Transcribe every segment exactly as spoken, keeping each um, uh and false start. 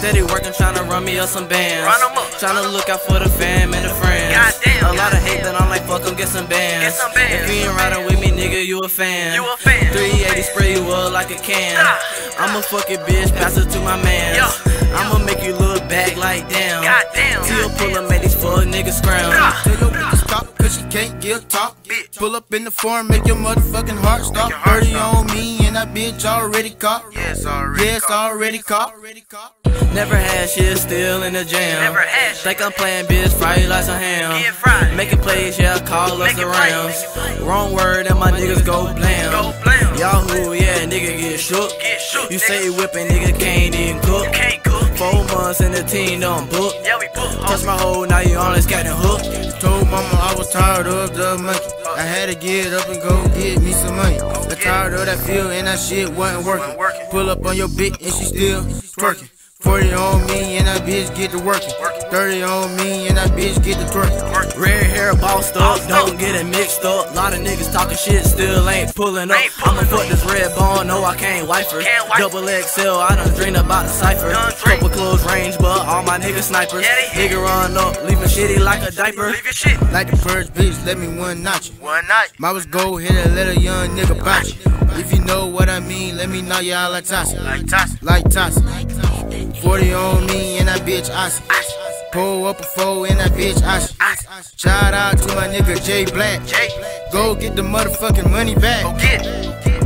Steady working, tryna run me up some bands. Run 'em up. Tryna look out for the fam and the friends. Goddamn. A lot of hate, then I'm like, fuck 'em, get some bands. Get some bands. If you ain't riding with me, nigga, you a fan. You a fan. three eighty spray you up like a can. I'ma fuck your bitch, pass it to my man. Yo. I'ma make you look back like damn. Goddamn. Till pull up, make these fuck niggas scram. Tell your bitch to stop, cause she can't give talk. Bitch. Pull up in the form, make your motherfucking heart stop. your heart thirty stop. on me, and that bitch already caught. Yes, already. Yes, already caught. Never had shit, still in the jam. Never had shit. Think I'm playing bitch, fry you like some ham. Get fried. Making plays, yeah, call us Making the plays, Rams. making plays. Wrong word, and my niggas go blam. Go blam. Yahoo, yeah, nigga get shook. Get shook, You nigga. say whipping, nigga can't even cook. Can't cook. Four months in the team, don't book. Yeah, we book. Touch my hoe, now you on this cat and hook. Told mama I was tired of the monkey. I had to get up and go get me some money. I tired of that feel and that shit wasn't working. Pull up on your bitch and she still twerking. forty on me and that bitch get to working. thirty on me and that bitch get to twerking. Red hair bossed up, don't get it mixed up. Lot of niggas talking shit, still ain't pulling up. I'ma fuck this red bone, no I can't wipe her. Double X L, I done dreamed about the cipher. Couple close range, but all my niggas snipers. Nigga run up, leaving shitty like a diaper. Leave your shit. Like the purge bitch, let me one notch you. One night. My was go hit a little young nigga bout you. If you know what I mean, let me know y'all like Tassie. Like Tassie. Like Tassie. forty on me and that bitch Ossie. Pull up a four and that bitch Ossie. Shout out to my nigga J Black. Jay. Go get the motherfucking money back. Go get it.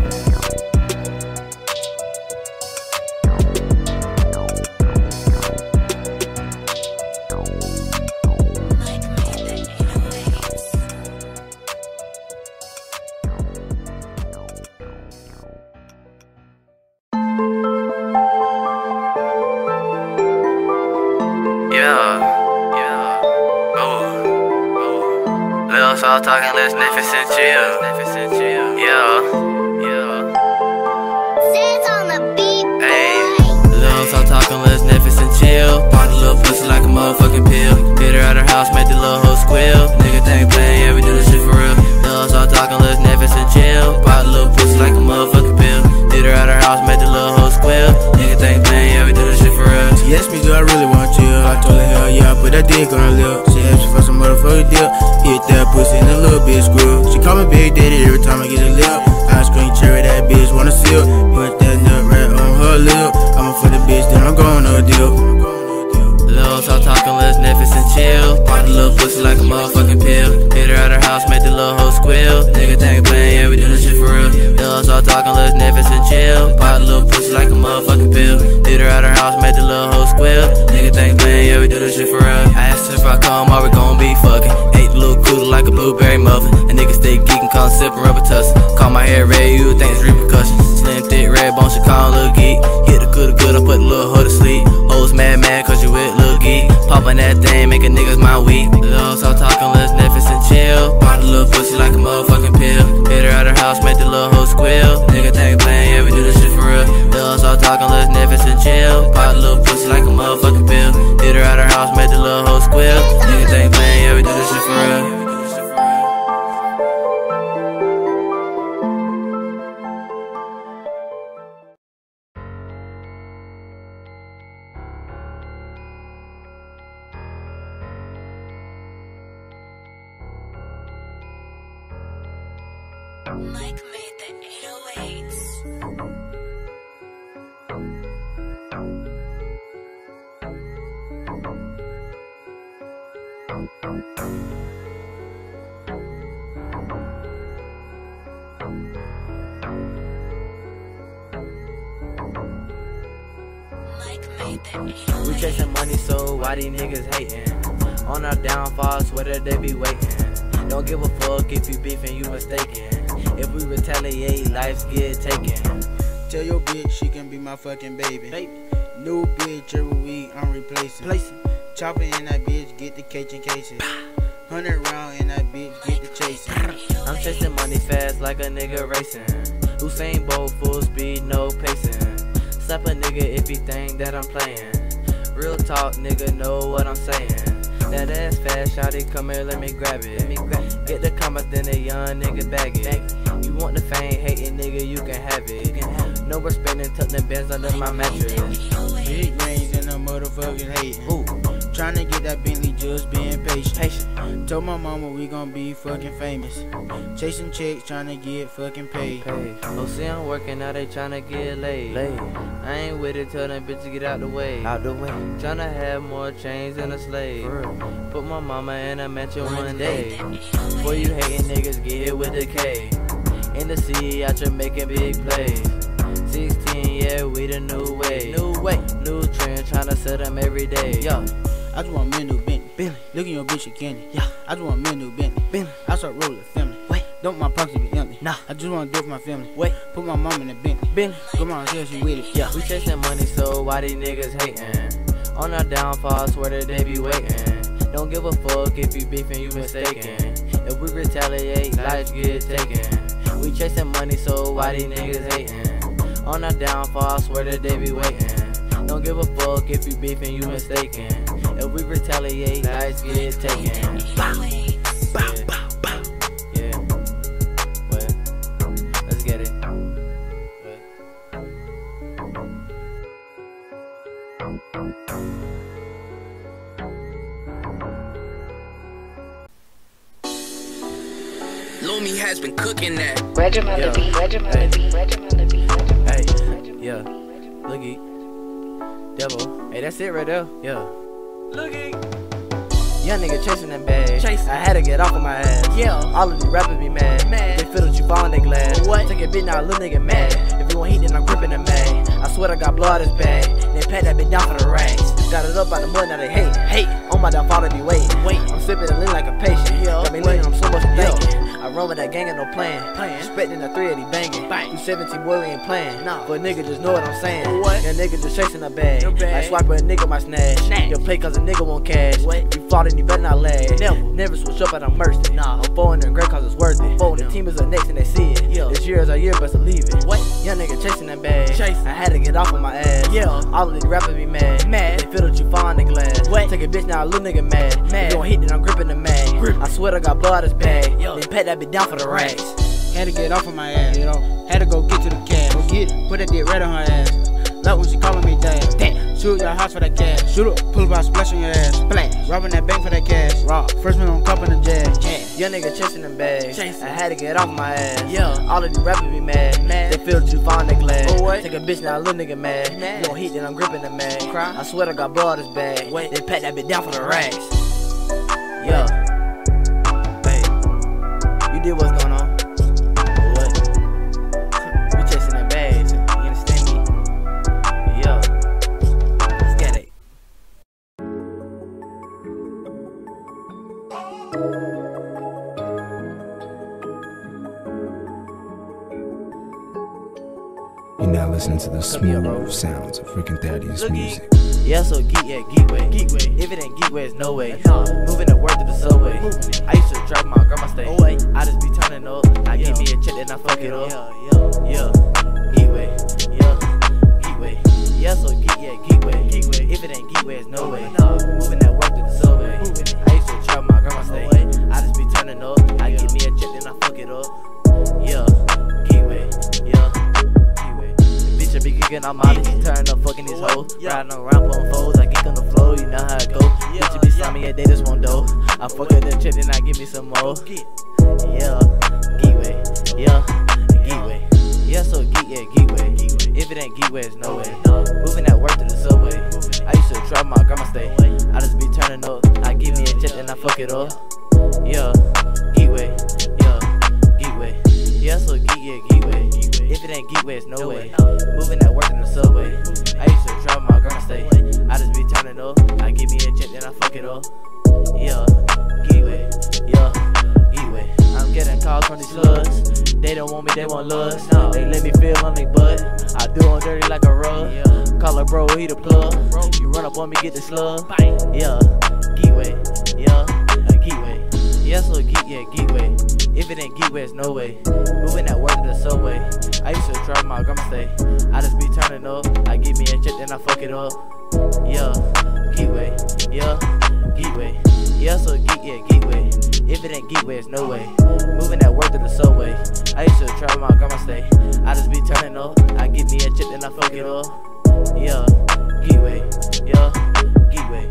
Yeah, yeah, oh, oh. Little soft talking, let's Netflix and chill. Netflix and chill. Yeah, yeah. Sits on the beat, Hey, little soft talking, let's Netflix and chill. Pop the little pussy like a motherfucking pill. Hit her out her house, make the little hoe squeal. Nigga think playing, yeah, we do this shit for real. Little soft talking, let's Netflix and chill. Pop the little pussy like a motherfucking pill. Hit her out her house, make the little hoe squeal. Nigga think playing, yeah, we do this shit for real. She asked me, do I really want you? I told her, hell yeah, I put that dick on her lip. She asked me for some motherfucking dip. Hit that pussy and a little bitch screw. She call me Big Daddy every time I get a lip. Ice cream cherry, that bitch wanna sip. Put that nut right on her lip. I'ma for the bitch, then I'm gonna dip. Little talk talking, let's Netflix and chill. Pop the little pussy like a motherfucking pill. Hit her out her house, make the little hoe squeal. Nigga think playing, yeah, we do this shit for real. Little talk talking, let's Netflix and chill. Pop the little pussy like a motherfucking pill. Hit her out her house, make the little hoe squeal. Nigga think playing, yeah, we do this shit for real. I asked her if I come, are we gon' be fucking? Ate the little cooler like a blueberry muffin. A nigga stay geeking, call sippin' rubber tussin'. Call my hair red, you would think it's repercussions. Slim, thick, red bone, she call him Lil Geek. Hit the good, good, I put the little hoe to sleep. Hoes mad, mad, cause you with Lil Geek. Poppin' that thing, making niggas mind weak. Little talk talking, let's Netflix and chill. Pop the little pussy like a motherfucking pill. Hit her out her house, make the little hoe squeal. Nigga think playing, yeah, we do this shit for real. Little talk talking, let's Netflix and chill. Pop the little pussy like a motherfucking pill. Hit her out her house, make the little hoe squeal. Nigga think playing, yeah, we do this shit for real. Mike made the eight oh eights. Mike made the eight oh eights. We chasing money, so why these niggas hating? On our downfall, swear that they be waiting. Don't give a fuck if you beefing, you mistaken. If we retaliate, lives get taken. Tell your bitch she can be my fucking baby. Baby, New bitch every week, I'm replacing. placing. Chopper in that bitch, get the Cajun cases. Hundred round in that bitch, get the chasing. I'm chasing money fast like a nigga racing. Usain Bolt, full speed, no pacing. Slap a nigga if he think that I'm playing. Real talk, nigga, know what I'm saying. That ass fast, shawty, come here, let me grab it. Let me grab it. Get the comment, then a young nigga bag it. You want the fame, hating nigga, you can have it. You can have it. No we're spending, tuck the bands under my mattress. Big range in the motherfucking hating. Ooh. Tryna get that Bentley, just being patient. patient. Told my mama we gon' be fucking famous. Chasing checks, tryna get fucking paid. paid. Oh, see, I'm working now, they tryna get laid. laid. I ain't with it, tell them bitches get out the way. Out the way. Tryna have more chains than a slave. Put my mama in a mansion one day. Before you hating niggas, get hit with the K. In the C, out here making big plays. sixteen, yeah, we the new way. New way. New trend, tryna sell them every day. Yo. I just want me a new Bentley. Bentley. Look at your bitch, you candy. Yeah. I just want me a new Bentley. Bentley. I start rolling family. Wait. Don't my pockets be empty. Nah. I just want to do it for my family. Wait. Put my mom in the Bentley. Bentley. Come on, tell she with it. Yeah. We chasing money, so why these niggas hating? On our downfall, swear that they be waiting. Don't give a fuck if you beefing, you mistaken. If we retaliate, lives get taken. We chasing money, so why these niggas hating? On our downfall, swear that they be waiting. Don't give a fuck if you beefing, you mistaken. If we retaliate, lives get taken. Bow, bow, bow, bow. Yeah. Well, let's get it. Well. Lomi has been cooking that. Regiment on the beat, Regiment on the beat, Regiment on the beat, Regiment. Hey, yeah. Looky. Devil. Hey, that's it right there. Yeah. Looky. Young nigga chasing them bags. Chase. I had to get off of my ass. Yeah. All of these rappers be mad. Mad. They feel that you fall in their glass. What? Take a bit now, little nigga mad. If you want heat, then I'm gripping the mag. I swear I got blood this bag. Then pat that bit down for the racks. Got it up by the mud, now they hate. Hate. On my downfall, they be waiting. Wait. I'm sipping and lean like a patient. Yeah. Got me leaning, I'm so much thinking. I run with that gang and no plan. Plan. Expecting the three eighty banging. Bang. You seventeen boy, we ain't playing. Nah. But nigga just know what I'm saying. What? That nigga just chasing a bag. Like swiper a nigga my snatch. Snatch. You play cause a nigga won't cash. What? You fought and you better not lag. Never. Never switch up and I'm mercy. Nah. I'm folding and great cause it's worth it. Folding. The team is the next and they see it. Yeah. This year is our year, best believe it. What? Young nigga chasing that bag. Chasing. I had to get off of my ass. Yeah. All of these rappers be mad. Mad. They feel that you fall in the glass. What? Take a bitch now, a little nigga mad. Mad. You gon' hit then I'm gripping the mag. Grip. I swear I got blood this bag. Yo. Then pat that bitch down for the racks. Had to get off of my ass, you know. Had to go get to the cash. Go get it. Put that dick right on her ass. Like when she calling me dad. Damn. Shoot your house for that cash. Shoot up. Pull up, splash on your ass. Splash. Robbing that bank for that cash. Rob. First man on cup in the jazz. Cash. Young nigga chasing them bags. Chasing. I had to get off my ass. Yeah. All of these rappers be mad. Mad. They feel that you fall in the glass. Oh, what? Take a bitch now, a little nigga mad. Mad. You gon' hit then I'm gripping the mag. Cry. I swear I got blood this bag. Wait. Then pat that bitch down for the racks. Yeah. Hey. You did what's going on. You're now listening to the smooth sounds of freaking Thaddeus music. Yeah, so geek, yeah, geekway. geekway. If it ain't geekway, it's no way. Nah. Moving the word to the subway. I used to drive my grandma stay. Oh, wait. I just be turning up. I yeah. Give me a check and I fuck it up. Yeah, yeah, yeah. Geekway, yeah, geekway. Yeah, so geek, yeah, geekway. geekway. If it ain't geekway, it's no way. Nah. Moving that work to the subway. I used to drive my grandma stay. Oh, I just be turning up. I yeah. Give me a check and I fuck it up. Yeah, geekway, yeah. I be kicking on my bitch, turn up fucking these hoes. Riding around pulling foes, I geek on the floor, you know how it go. Bitch, you be slimy, yeah, they just want dough. I fuck her the chick, then I give me some more. Yeah, geekway, yeah, geekway. Yeah, so geek, yeah, geekway. If it ain't geekway, it's no way. Moving that work to the subway. I used to drive my grandma stay. I just be turning up, I give me a check, then I fuck it up. Yeah, geekway, yeah, geekway. Yeah, so geek, yeah, geekway. If it ain't geekway, it's no way. Moving that work in the subway. I used to drive my grandma stay. I just be turning up. I give me a check, then I fuck it up. Yeah, geekway, yeah, geekway. I'm getting calls from these slugs. They don't want me, they want lust. They let me feel on their butt. I do them dirty like a rug. Call her bro, he the plug. You run up on me, get the slug. Yeah, geekway, yeah, geekway. Yeah, so geek, yeah, geekway. If it ain't geekway, it's no way. Moving that word to the subway. I used to drive my grandma stay. I just be turning up. I give me a check, then I fuck it up. Yeah, geekway, yeah, geekway. Yeah, so geek, yeah, geekway. If it ain't geekway, it's no way. Moving that word to the subway. I used to drive my grandma stay. I just be turning up. I give me a check, then I fuck it up. yeah, Geekway, yeah, Geekway.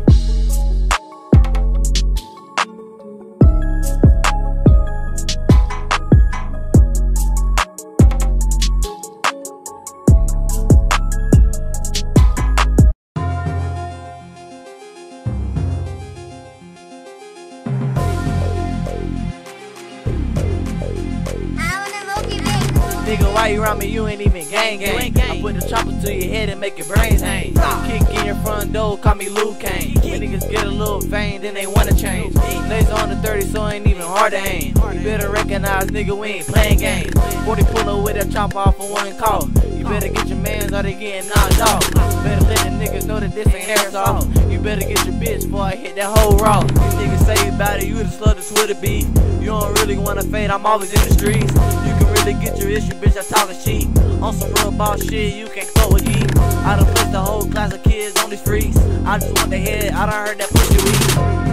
Nigga, why you around me? You ain't even gang gang. I put the chopper to your head and make your brains hang. Kick in your front door, call me Luke Kane. When niggas get a little vain, then they wanna change. Laser on the thirty, so ain't even hard to aim. You better recognize, nigga, we ain't playing games. forty pull up with a chopper off for one call. You better get your mans or they getting knocked off. Better let the niggas know that this ain't airsoft. You better get your bitch before I hit that whole raw. These niggas say about it, you the slut of Twitter beef. You don't really wanna fade, I'm always in the streets. You can really get your issue, bitch, I talkin' cheap. On some real boss shit, you can't fuck with geek. I done placed a whole class of kids on these freaks. I just want their head, I done heard that pussy weak.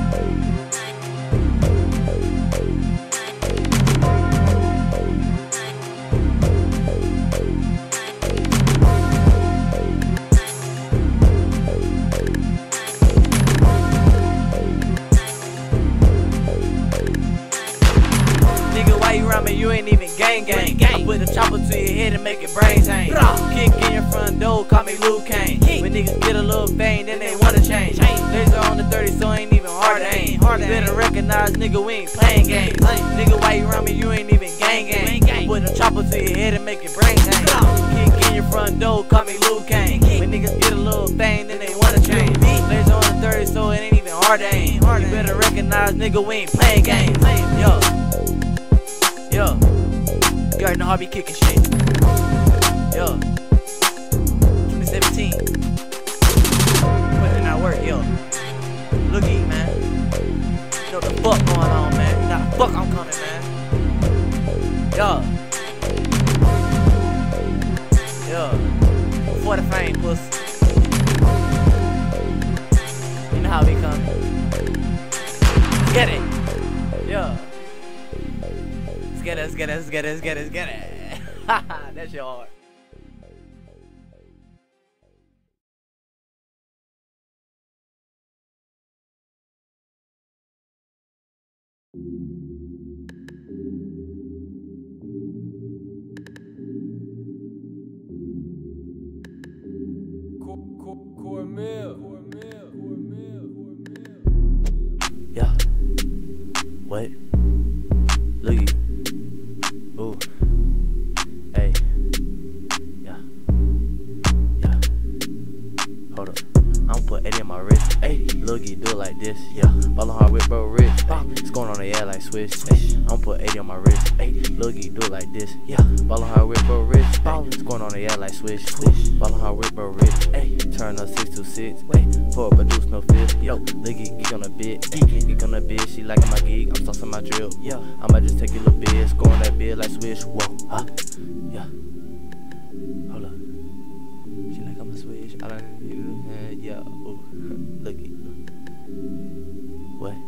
You ain't even gang gang. I put the chopper to your head and make your brains hang. Kick in your front door, call me Luke Kane. When niggas get a little vain, then they wanna change. Laser on the thirty, so ain't even hard to aim. You better recognize, nigga, we ain't playing games. Nigga, why you around me? You ain't even gang gang. Put the chopper to your head and make your brains hang. Kick in your front door, call me Luke Kane. When niggas get a little vain, then they wanna change. Laser on the thirty, so it ain't even hard to aim. You better recognize, nigga, we ain't playing games. Yo. Yo, you already know how I be kicking shit. Yo, twenty seventeen, putting in that work, yo. Looky, man. You know what the fuck going on, man. You know the fuck I'm coming, man. Yo. Yo, for the fame, pussy. You know how we coming. Get it. Yo. Let's get it, let's get it, let's get it, let's get it, let's get it. Haha, that shit hard. Yeah. What? Looky. Ooh. Hey. Yeah. Yeah. Hold up. I'ma put eighty in my wrist. eighty. Looky, do it like this. Yeah. Ballin' hard with bro rich. It's going on the air like Swish. I'ma put eighty on my wrist. eighty. Looky, do it like this. Yeah. Ballin' hard with bro rich. It's going on the air like Swish. Ballin' hard with bro rich. Hey. Turn up six two six. Wait. Pour up a deuce, no fifth. Yo. Looky, geek on a bit. Geek on a bit. She liking my geek. I'm saucing my drill. Yeah. I might just take your little bit. Score on that bit like Swish. Whoa. Huh? Yeah. Hold up. She like I'm a Swish. I like you. Uh, yeah. Ooh. Looky. What?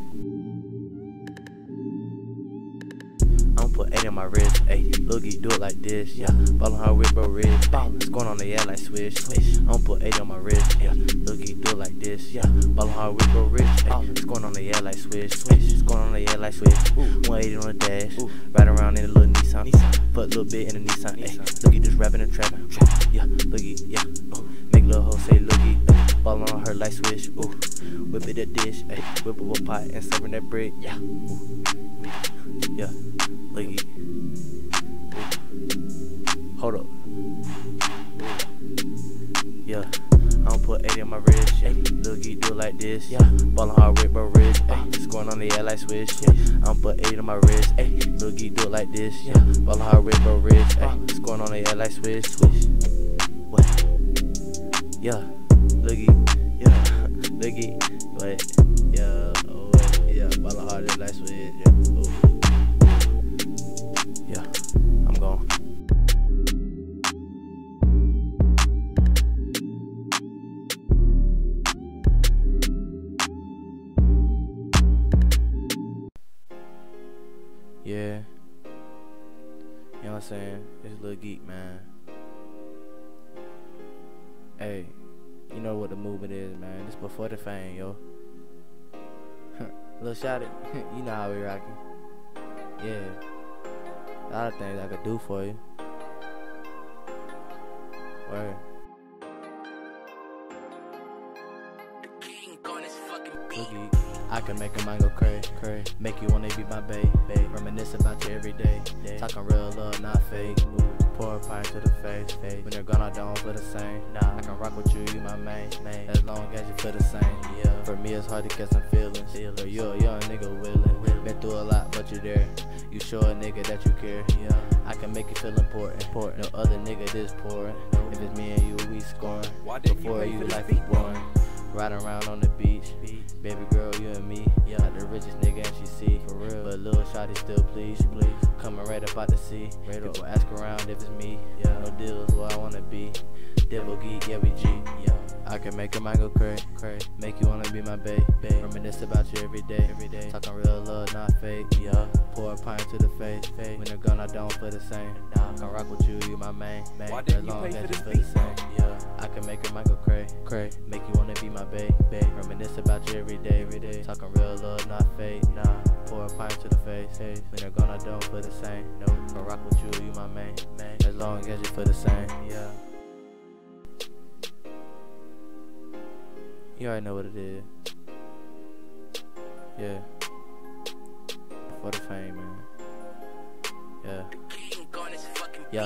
I'ma put eighty on my wrist, eighty. Looky, do it like this, yeah. Ballin' hard with bro rich, ballin'. It's going on the air like Swish, Swish. I'ma put eighty on my wrist, yeah. Looky, do it like this, yeah. Ballin' hard with bro rich, ballin'. It's going on the air like Swish, Swish. It's going on the air like Swish. one eighty on the dash, Ooh. Ride around in a little Nissan, Nissan. Put a little bit in the Nissan, ayy. Looky, just rapping and trapping, yeah. Looky, yeah. Ooh. Make little hoe say looky, ballin' on her like Swish, ooh. Whip it a dish, ayy. Whip up a pot and serving that bread, yeah. Ooh. Yeah. Looky. Hold up. Yeah. I'ma put eighty on my wrist. Yeah. Looky, do it like this. Yeah. Ballin' hard with bro rich. Ay. It's going on the air like Swish. Yeah. I'ma put eighty on my wrist. Ay. Looky, do it like this. Yeah. Ballin' hard with bro rich. Ay. It's going on the air like Swish. Swish. What? Yeah. Looky. Yeah. Looky. What? Yeah. Oh, what? Yeah. Ballin' hard like Swish. Yeah. Ooh. Yeah. I'm gone. Yeah. You know what I'm saying? It's Lil Geek, man. Hey, you know what the movement is, man. This before the fame, yo. Lil Shotty, you know how we rockin'. Yeah. A lot of things I could do for you. Word. Boogie. I can make a mind go cray, cray. Make you wanna be my bae, bae. Reminisce about you every day, day. Talking real love, not fake. Ooh. Pour a pint to the face, face. When you're gone, I don't feel the same. Nah, I can rock with you, you my main, main. As long as you feel the same, yeah. For me, it's hard to get some feelings. But you're a young nigga willing. Been through a lot, but you there. You show a nigga that you care, yeah. I can make you feel important. important. No other nigga this pouring. If it's me and you, we scoring. Before you, life is boring. Riding around on the beach, baby girl, you and me. Yeah, like the richest nigga and she see, for real. But Lil Shotty still please, please. Coming right up out the sea. People ask around if it's me. Yeah, no deals where I wanna be. Devil geek, yeah we G. Yeah, I can make your mind go cray, cray. Make you wanna be my bae, bae. Reminisce about you every day, every day. Talking real love, not fake. Yeah, pour a pint to the face, face. When you're gone, I don't feel the same. Nah, I can rock with you, you my main, main. As long as you feel the same. Yeah, I can make your mind go cray, cray. Make you wanna be my bae, bae. Reminisce about you every day, every day. Talking real love, not fake. Nah, pour a pint to the face, face. When you're gone, I don't feel the same. No, I can rock with you, you my main, main. As long as you feel the same. Yeah. You already know what it is. Yeah. For the fame, man. Yeah. Yeah.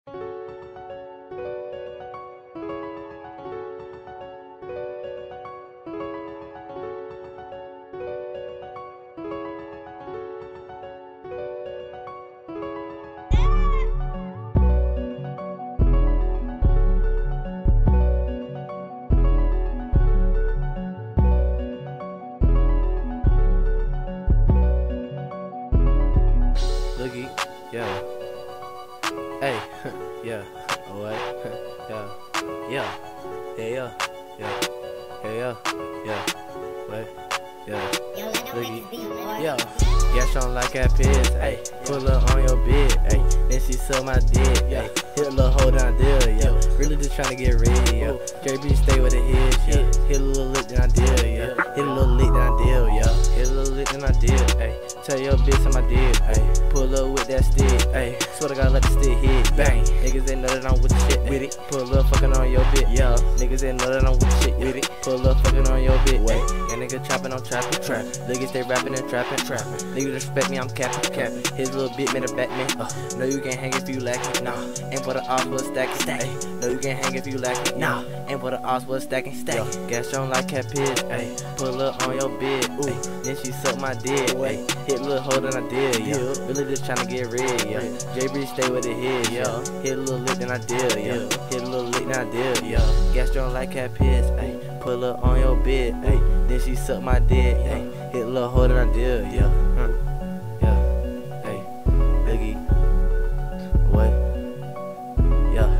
Loogie, yeah. Hey, yeah. What? Yeah. Yeah. Hey, yeah. Yeah. Hey, yeah. Yeah. What? Yeah. Loogie. Yeah. Gas on like a piss, ayy. Pull up on your bed, ayy. Then she suck my dick, ayy. Hit a little hold down deal, yeah. Really just tryna get ready, yeah. J B stay with the hits, yeah. Hit a little lick then I deal, yeah. Hit a little lick then I deal, yeah. Hit a little lick then I deal, ayy. Tell your bitch on my dick, ayy. Pull up with that stick, ayy. Swear to God, let the stick hit, bang. Niggas they know that I'm with the shit, with it. Pull up fucking on your bitch, yeah. Niggas they know that I'm with the shit, with it. Pull up fucking on your bitch, wait. And nigga trapping, I'm trapping, trap. Niggas they rapping and trapping, trapping. Niggas respect me, I'm capping, capping. His little bit made a Batman, uh. No, you can't hang if you lacking, nah. Ain't for the odds, but stacking, stacking. No, you can't hang if you lacking, nah. Ain't for the odds, but stacking, stacking. Gas on like cat piss, ayy. Pull up on your bed, ooh. Then she suck my dick, ayy. Hit a little hold and I did, yeah. Really just tryna get rid, yeah. J B stay with the head, yeah. Hit a little lick then I did, yeah. Hit a little lick then I did, yeah. Gas on like cat piss, ayy. Pull up on your bed, ayy. Then she suck my dick, ayy. Hit a little hold and I did, yeah. Huh. Yeah. Hey, Biggie. What? Yeah.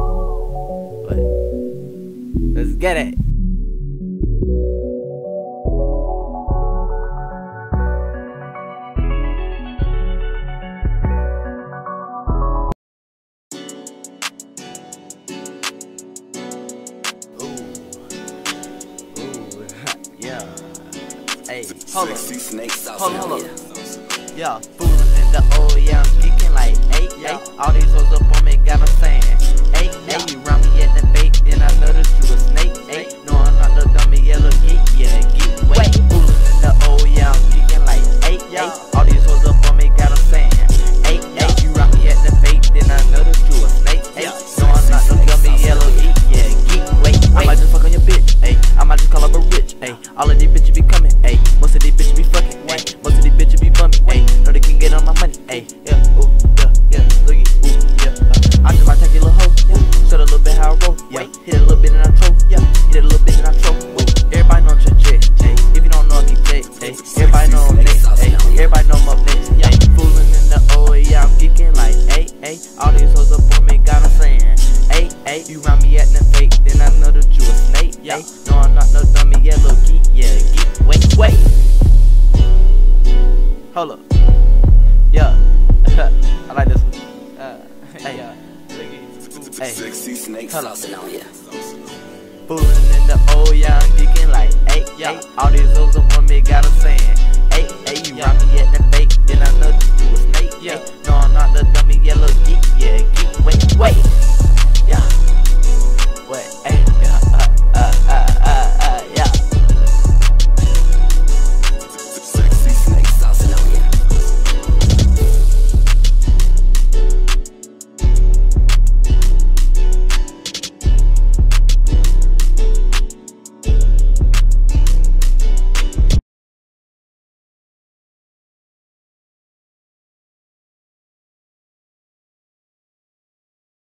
What? Let's get it. Hey, hold up, hold up, hold up. Yeah, fooling in the old, yeah, I'm geeking like, hey, yeah. All these hoes up on me, got me saying, hey, hey, you round me at the bait, then I noticed you a snake, hey. No, I'm not no dummy, yellow geek, yeah, geek, wait. Fooling in the old, yeah, I'm geeking like, hey, yeah. All these hoes up on me, got me saying, hey, hey, you round me at the bait, then I noticed you a snake, hey. No, I'm not no dummy, yellow geek, yeah, geek, wait. I might just fuck on your bitch, hey. I might just call up a rich, hey. All of these bitches be coming, hey. Most of these bitches be fucking, hey. Most of these bitches be bumming, hey. Know they can get on my money, hey. Yeah, ooh, yeah, yeah, look it, ooh, yeah. Uh, I just might take a little hoe, yeah. Show a little bit how I roll, yeah. Hit a little bit and I throw, yeah. Hit a little bit and I throw, whoa. Everybody know I'm jet, hey. If you don't know, I keep jet, hey. Everybody know I'm next, hey. Everybody know I'm up next, yeah. Fooling in the O, yeah, I'm geeking like, hey, hey. All these hoes up on me, got 'em saying, hey, hey. You round me at the fake, then I know that you a snake, yeah. No, I'm not no dummy, yellow geek, yeah, geek, wait, wait. Hold up. Yeah. I like this one. Uh, hey. Hey. Hold up. Fooling in the old young geeking like, hey, yeah. All these hoes up on me got a saying, hey, hey, you robbed me at the bait, then I know you a snake, yeah. No, I'm not the dummy yellow geek, yeah, geek, wait.